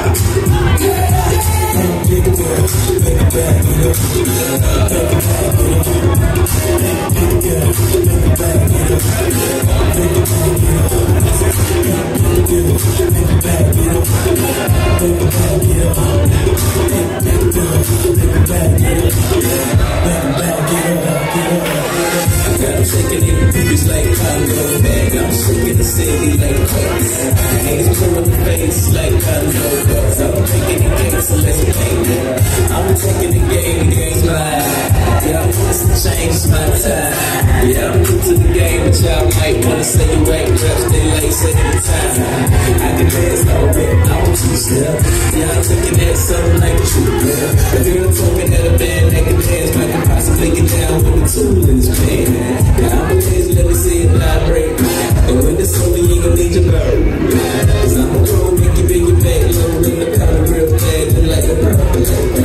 Shaking in the booties like Congo bag. I'm shaking the city like cakes. Hands blowing the face like Congo bucks. I'm taking the game, so let's play it. I'm taking the game's mine. Yeah, this change my time. Yeah, I'm new to the game, but y'all might wanna say you ain't just they late second time. I can dance all bit, I want you still. Yeah, I'm taking that something like a true girl. The girl told me that a band that can dance, but I can possibly get down with the tool in his band. I'm a lazy, let me see it vibrate. And when it's over, you gon' need your bird. Cause I'm a pro, make you bring your back low. In the powder real bad, look like a purple.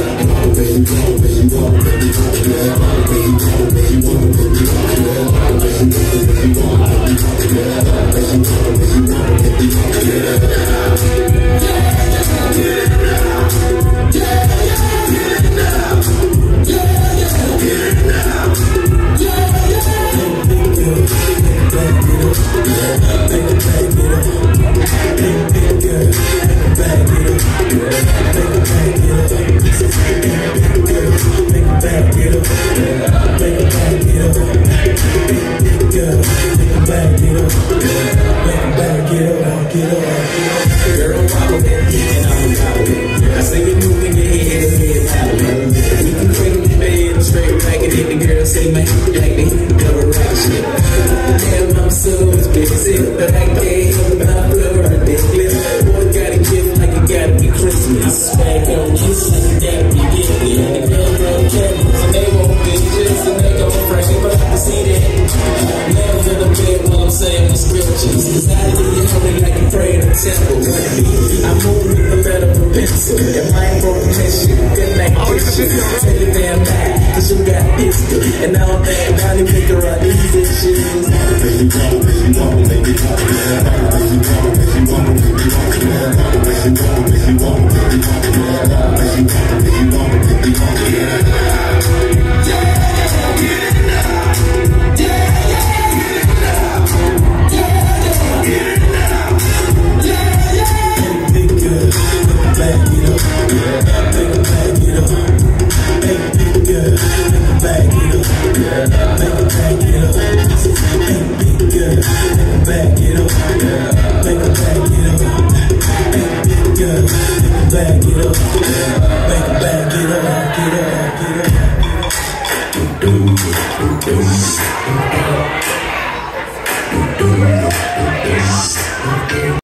And now I'm back, now they make her on these issues. Get up.